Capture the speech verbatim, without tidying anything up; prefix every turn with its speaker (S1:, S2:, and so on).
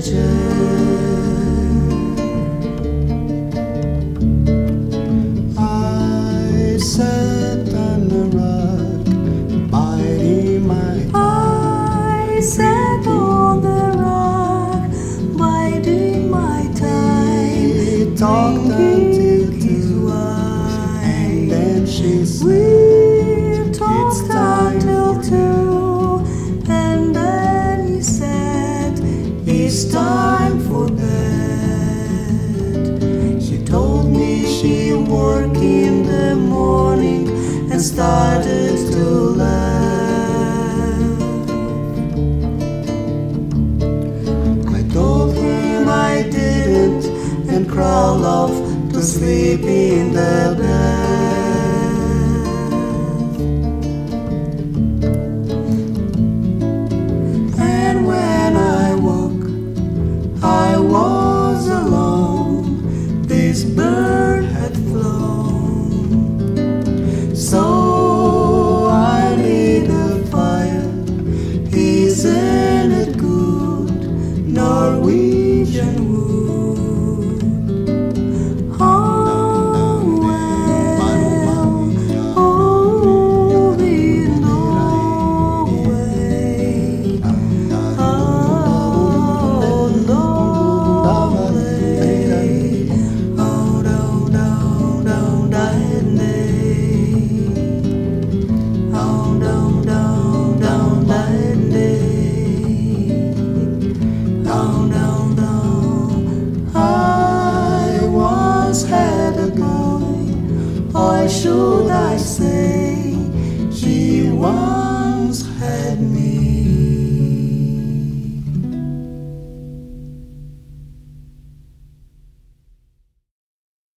S1: I sat on the rock, biding my time.
S2: I sat on the rock, biding my time.
S1: We talked until two, and then she said,
S2: We talked until two, and then he said, it's time for bed. She told me she worked in the morning and started to laugh. I told him I didn't and crawled off to sleep in the bed. And when I woke, I was alone. This bird had flown. So I lit a fire. Isn't it good? Norwegian wood. Oh, well, old in Norway. Oh, Norway. Oh, down, down, down, down, oh, down, down, down, down, down, down, down. I once had a girl, or should I say, she was